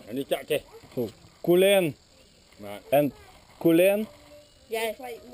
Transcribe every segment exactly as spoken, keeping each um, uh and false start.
Ini cak ceh. Oh, kulen. Nah, And kulen. Yes.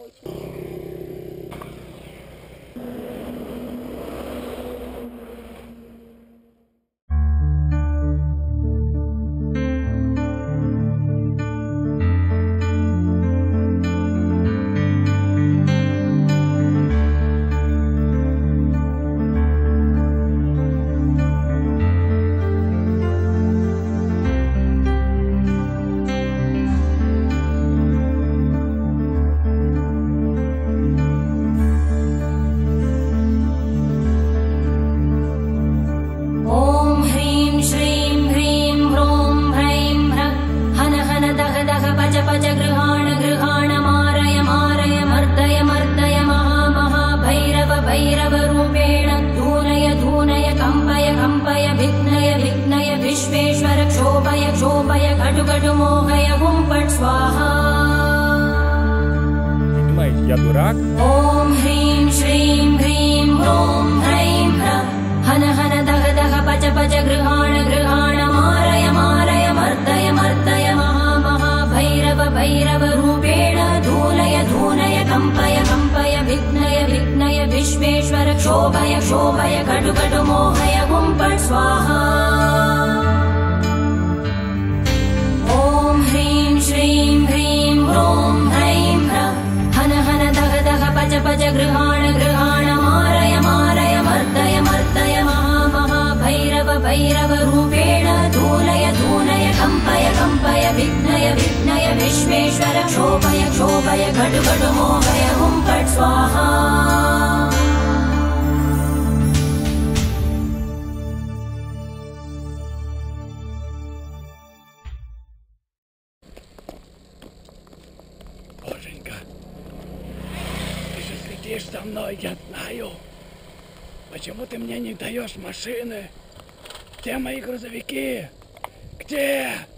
Durak. Om Hrim Shrim Hrim Hrom Hraim Hra Hana Hana Daga Daga Paja Paja Grihana Grihana Maraya Maraya Mardaya Mardaya Maha Maha Bhairava Bhairava Rupena Dhulaya Dhunaya Kampaya Kampaya Vignaya Vignaya Vishveshwara Kshobhaya Kshobhaya Kadu Kadu Mohaya Gumpat Swaha Om Hrim Shrim Hrim Hrom Hraim Hra Hana Hana Daga Daga Paja Paja Grihana Grihana Maraya Maraya Mardaya Mardaya Maha Maha Bhairava Bhairava Rupena Dhulaya Dhunaya Kampaya Kampaya Vignaya Vignaya Vishveshwara Kshobhaya Kshobhaya Kadu Kadu Mohaya Gumpat Swaha Ты со мной, я знаю. Почему ты мне не даешь машины? Где мои грузовики? Где?